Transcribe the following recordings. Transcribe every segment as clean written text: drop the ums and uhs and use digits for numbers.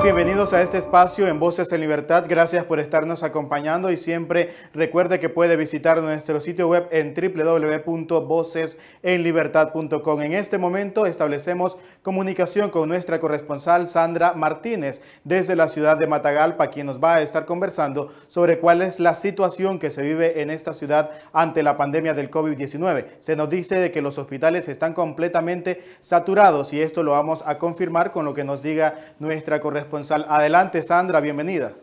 Bienvenidos a este espacio en Voces en Libertad. Gracias por estarnos acompañando y siempre recuerde que puede visitar nuestro sitio web en www.vocesenlibertad.com. En este momento establecemos comunicación con nuestra corresponsal Sandra Martínez desde la ciudad de Matagalpa, quien nos va a estar conversando sobre cuál es la situación que se vive en esta ciudad ante la pandemia del COVID-19. Se nos dice de que los hospitales están completamente saturados y esto lo vamos a confirmar con lo que nos diga nuestra corresponsal. Adelante, Sandra, bienvenida.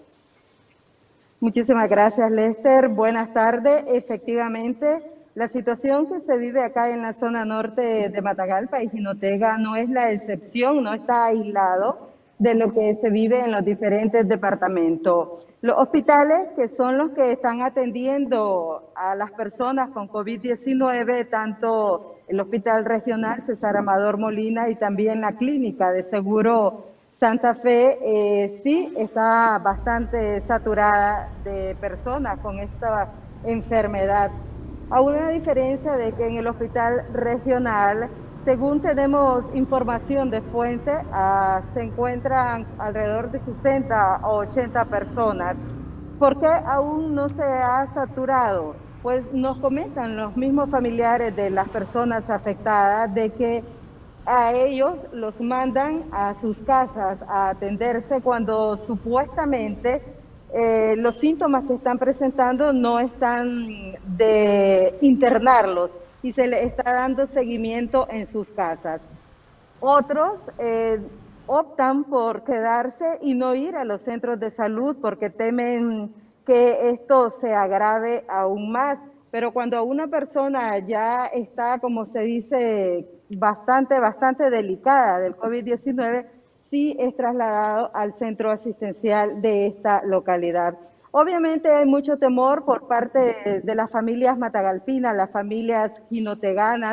Muchísimas gracias, Lester. Buenas tardes. Efectivamente, la situación que se vive acá en la zona norte de Matagalpa y Jinotega no es la excepción, no está aislado de lo que se vive en los diferentes departamentos. Los hospitales, que son los que están atendiendo a las personas con COVID-19, tanto el Hospital Regional César Amador Molina y también la Clínica de Seguro Santa Fe, sí está bastante saturada de personas con esta enfermedad. A una diferencia de que en el hospital regional, según tenemos información de fuente, se encuentran alrededor de 60 o 80 personas. ¿Por qué aún no se ha saturado? Pues nos comentan los mismos familiares de las personas afectadas de que a ellos los mandan a sus casas a atenderse cuando supuestamente los síntomas que están presentando no están de internarlos y se les está dando seguimiento en sus casas. Otros optan por quedarse y no ir a los centros de salud porque temen que esto se agrave aún más. Pero cuando una persona ya está, como se dice, bastante delicada del COVID-19, sí es trasladado al centro asistencial de esta localidad. Obviamente hay mucho temor por parte de las familias matagalpinas, las familias jinoteganas,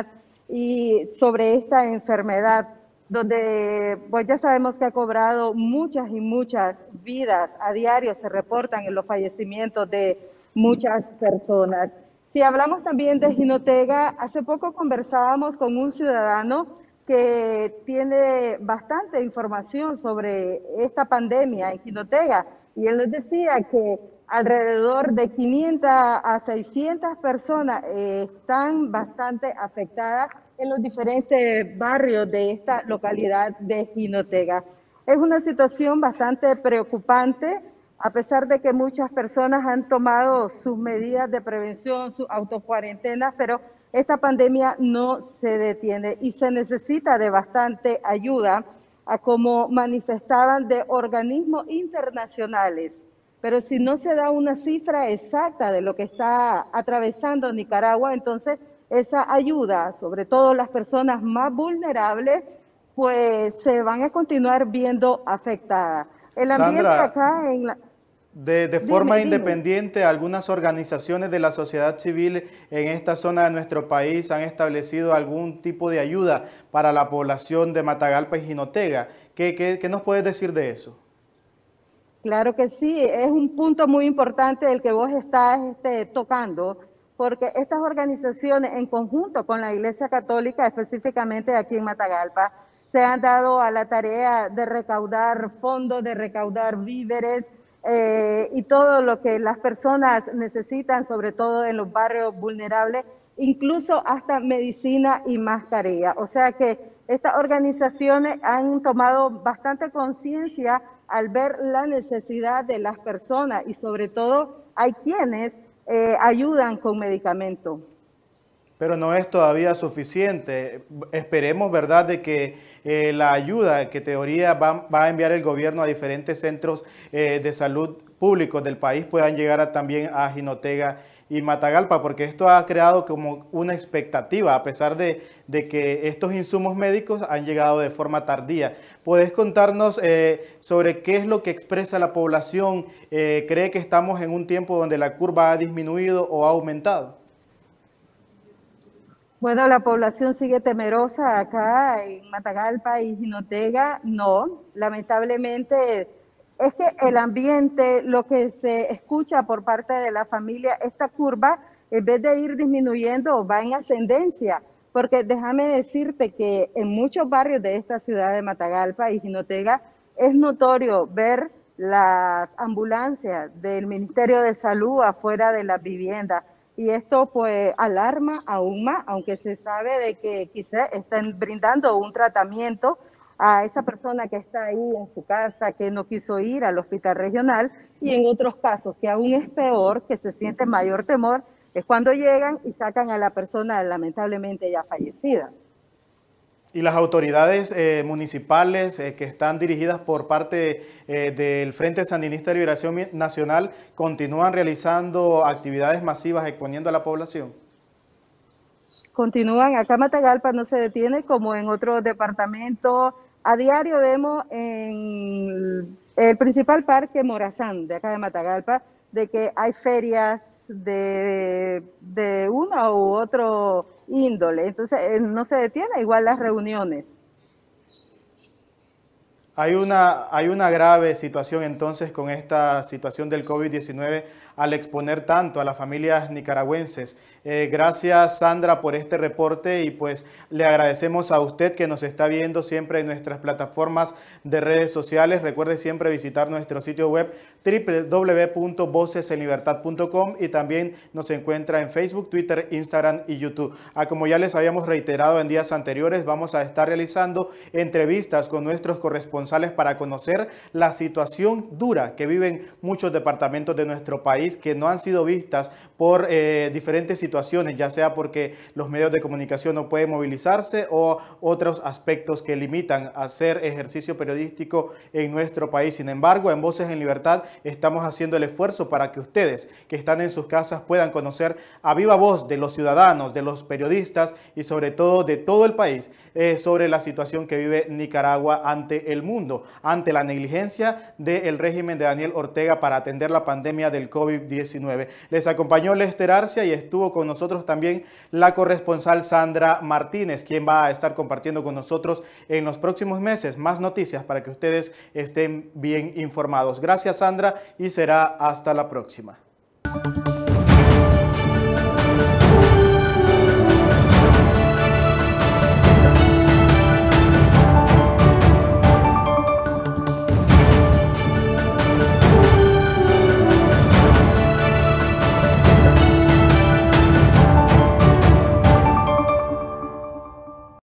y sobre esta enfermedad, donde pues ya sabemos que ha cobrado muchas y muchas vidas. A diario se reportan en los fallecimientos de muchas personas. Si hablamos también de Jinotega, hace poco conversábamos con un ciudadano que tiene bastante información sobre esta pandemia en Jinotega y él nos decía que alrededor de 500 a 600 personas están bastante afectadas en los diferentes barrios de esta localidad de Jinotega. Es una situación bastante preocupante, a pesar de que muchas personas han tomado sus medidas de prevención, sus autocuarentenas, pero esta pandemia no se detiene y se necesita de bastante ayuda, como manifestaban, de organismos internacionales. Pero si no se da una cifra exacta de lo que está atravesando Nicaragua, entonces esa ayuda, sobre todo las personas más vulnerables, pues se van a continuar viendo afectadas. El ambiente Sandra, acá en la... de forma independiente, algunas organizaciones de la sociedad civil en esta zona de nuestro país han establecido algún tipo de ayuda para la población de Matagalpa y Jinotega. ¿Qué nos puedes decir de eso? Claro que sí, es un punto muy importante el que vos estás tocando, porque estas organizaciones en conjunto con la Iglesia Católica, específicamente aquí en Matagalpa, se han dado a la tarea de recaudar fondos, de recaudar víveres y todo lo que las personas necesitan, sobre todo en los barrios vulnerables, incluso hasta medicina y mascarilla. O sea que estas organizaciones han tomado bastante conciencia al ver la necesidad de las personas y sobre todo hay quienes ayudan con medicamentos. Pero no es todavía suficiente. Esperemos, ¿verdad?, de que la ayuda que teoría va a enviar el gobierno a diferentes centros de salud públicos del país puedan llegar también a Jinotega y Matagalpa, porque esto ha creado como una expectativa, a pesar de que estos insumos médicos han llegado de forma tardía. ¿Puedes contarnos sobre qué es lo que expresa la población? ¿Cree que estamos en un tiempo donde la curva ha disminuido o ha aumentado? Bueno, la población sigue temerosa acá en Matagalpa y Jinotega. No, lamentablemente es que el ambiente, lo que se escucha por parte de la familia, esta curva, en vez de ir disminuyendo, va en ascendencia. Porque déjame decirte que en muchos barrios de esta ciudad de Matagalpa y Jinotega, es notorio ver las ambulancias del Ministerio de Salud afuera de las viviendas. Y esto pues alarma aún más, aunque se sabe de que quizás están brindando un tratamiento a esa persona que está ahí en su casa, que no quiso ir al hospital regional, y en otros casos, que aún es peor, que se siente mayor temor, es cuando llegan y sacan a la persona lamentablemente ya fallecida. Y las autoridades municipales que están dirigidas por parte del Frente Sandinista de Liberación Nacional continúan realizando actividades masivas exponiendo a la población. Continúan, acá Matagalpa no se detiene como en otros departamentos. A diario vemos en el principal parque Morazán de acá de Matagalpa de que hay ferias de una u otro índole, entonces no se detiene, igual las reuniones. Hay una grave situación entonces con esta situación del COVID-19 al exponer tanto a las familias nicaragüenses. Gracias, Sandra, por este reporte y pues le agradecemos a usted que nos está viendo siempre en nuestras plataformas de redes sociales. Recuerde siempre visitar nuestro sitio web www.vocesenlibertad.com y también nos encuentra en Facebook, Twitter, Instagram y YouTube. Como ya les habíamos reiterado en días anteriores, vamos a estar realizando entrevistas con nuestros corresponsales para conocer la situación dura que viven muchos departamentos de nuestro país que no han sido vistas por diferentes situaciones, ya sea porque los medios de comunicación no pueden movilizarse o otros aspectos que limitan a hacer ejercicio periodístico en nuestro país. Sin embargo, en Voces en Libertad estamos haciendo el esfuerzo para que ustedes que están en sus casas puedan conocer a viva voz de los ciudadanos, de los periodistas y sobre todo de todo el país sobre la situación que vive Nicaragua ante el mundo, ante la negligencia del régimen de Daniel Ortega para atender la pandemia del COVID-19. Les acompañó Lester Arcia y estuvo con nosotros también la corresponsal Sandra Martínez, quien va a estar compartiendo con nosotros en los próximos meses más noticias para que ustedes estén bien informados. Gracias, Sandra, y será hasta la próxima.